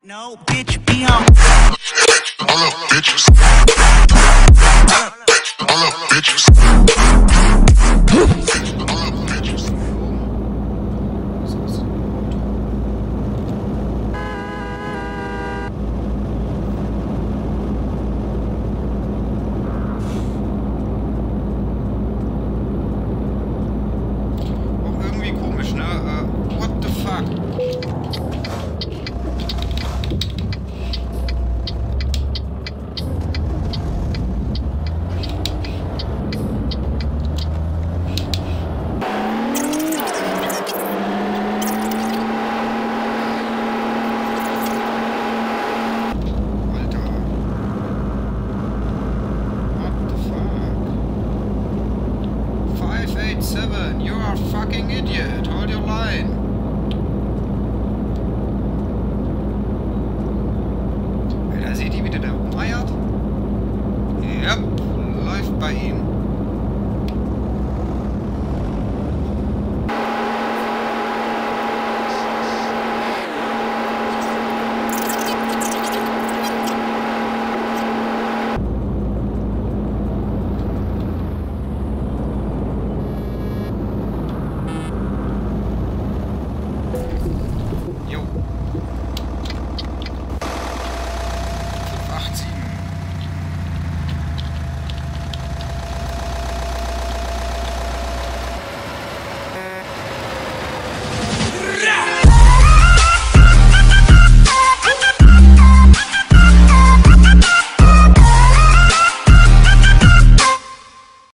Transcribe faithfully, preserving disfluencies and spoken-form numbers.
No, bitch, be on. All up, bitches. All up, bitches. All up, bitches. Auch irgendwie komisch, ne? Uh, what the fuck? Seven, you are a fucking idiot. Hold your line. Da seht ihr, wie der da rumeiert? Yep, läuft bei ihm.